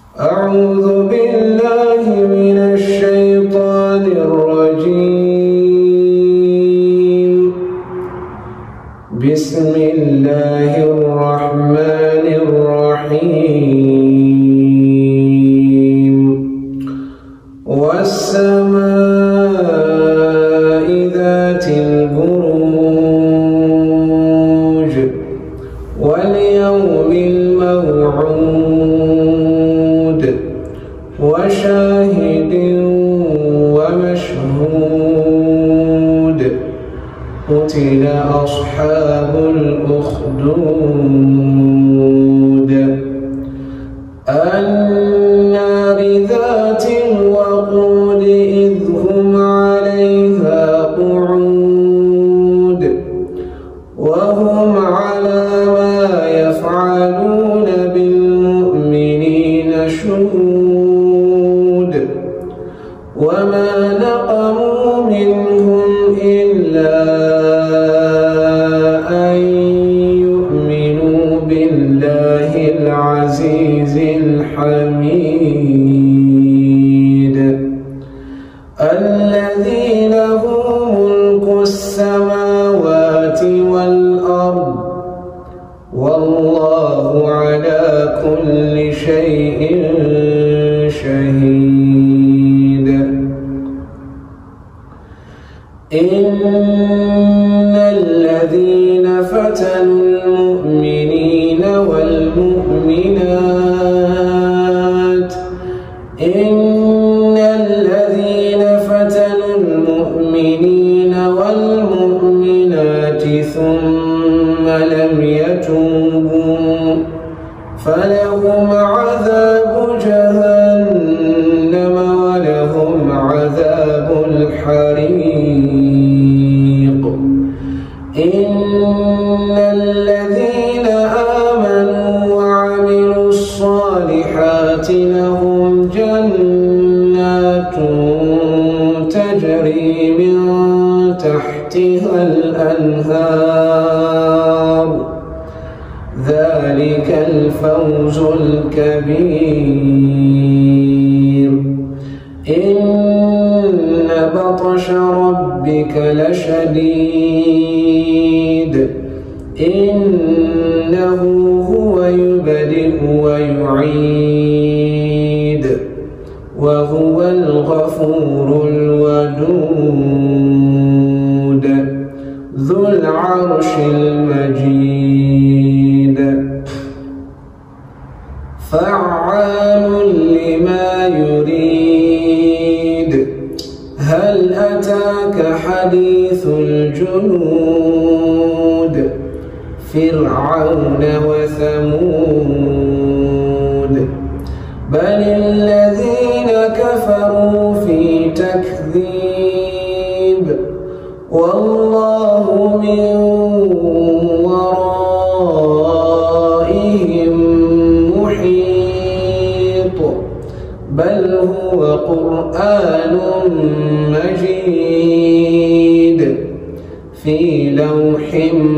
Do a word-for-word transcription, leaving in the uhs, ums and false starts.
أعوذ بالله من الشيطان الرجيم. بسم الله الرحمن الرحيم. والسماء ذات البروج واليوم الموعود وشاهد ومشهود. قتل أصحاب الأخدود النار ذات الوقود إذ هم عليها قعود وهم على ما يفعلون بالمؤمنين شهود. وما نقموا منهم إلا أن يؤمنوا بالله العزيز الحميد الذي له ملك السماوات والأرض والله على كل شيء شهيد. إن الذين فتنوا المؤمنين والمؤمنات إن الذين فتنوا المؤمنين والمؤمنات ثم لم يتوبوا فلهم عذاب جهنم ولهم عذاب الحريق. إن الذين آمنوا وعملوا الصالحات لهم جنات تجري من تحتها الأنهار ذلك الفوز الكبير. إن بطش ربك لشديد إنه هو يبدئ ويعيد وهو الغفور الودود ذو العرش المجيد فعال لما يريد. هل أتاك حديث الجنود فرعون وثمود بل الذين كفروا في تكذيب والله من ورائهم محيط بل هو قرآن مجيد في لوح